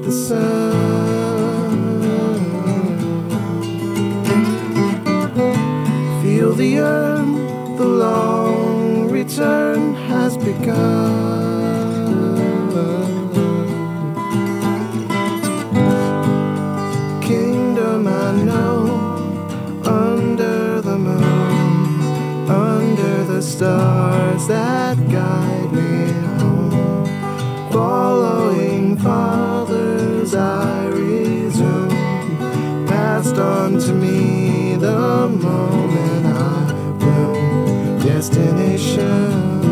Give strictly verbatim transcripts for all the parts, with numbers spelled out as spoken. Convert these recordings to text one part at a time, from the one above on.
the sun. Feel the urn, the long return has begun. Kingdom I know, under the moon, under the stars that guide me home. Following fathers I resume, passed on to me the moment I bloom. Destination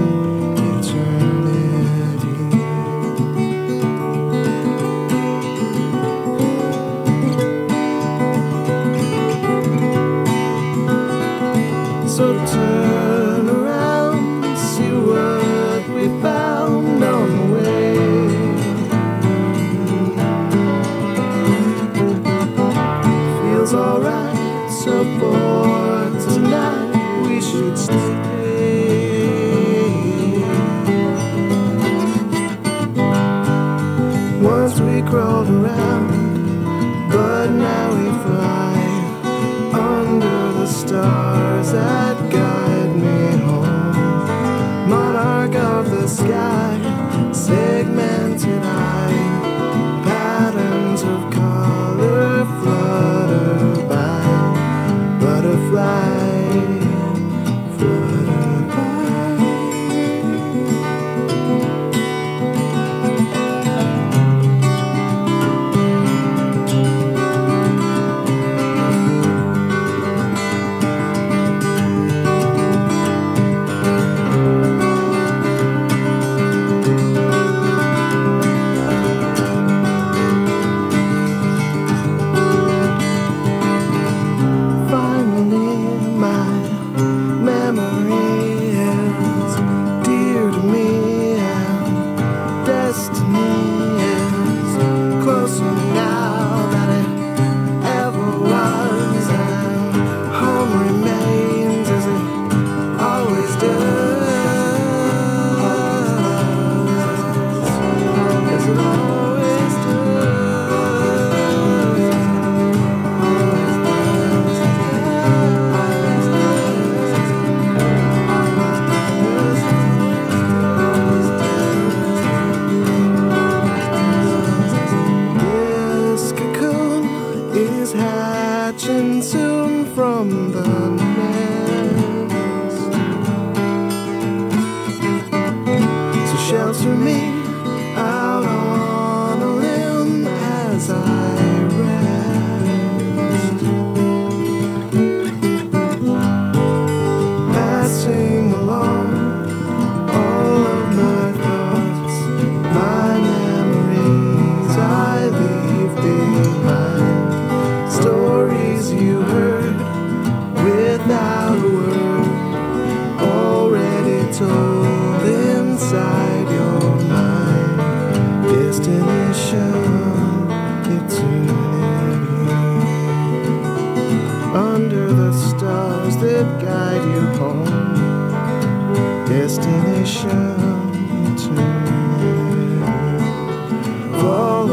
so turn around, see what we found on the way. Feels alright, so for tonight we should stay. Once we crawled around, but now we fly under the stars that guide me home. Monarch of the sky, segmented eye, patterns of color flutter by. Butterfly, flutter by. Hatching soon from the nest, so shelter me out on a limb as I rest, passing along all of my thoughts, my memories I leave behind. Stories you heard without a word, already told inside your mind. Destination eternity, under the stars that guide you home. Destination eternity. Follow